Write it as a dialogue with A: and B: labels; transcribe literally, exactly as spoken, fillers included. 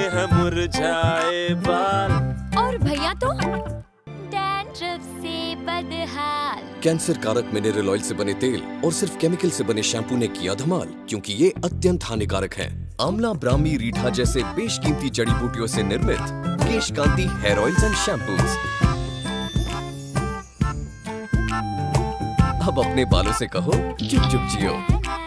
A: हैं मुरझाए बाल।
B: और भैया तो डैंड्रफ से बदहाल।
C: कैंसर कारक मिनरल ऑयल से बने तेल और सिर्फ केमिकल से बने शैम्पू ने किया धमाल, क्योंकि ये अत्यंत हानिकारक हैं। आंवला, ब्राह्मी, रीठा जैसे बेशकीमती जड़ी बूटियों से निर्मित Kesh Kanti hair oils and shampoos. अब अपने बालों से कहो चुप चुप जियो।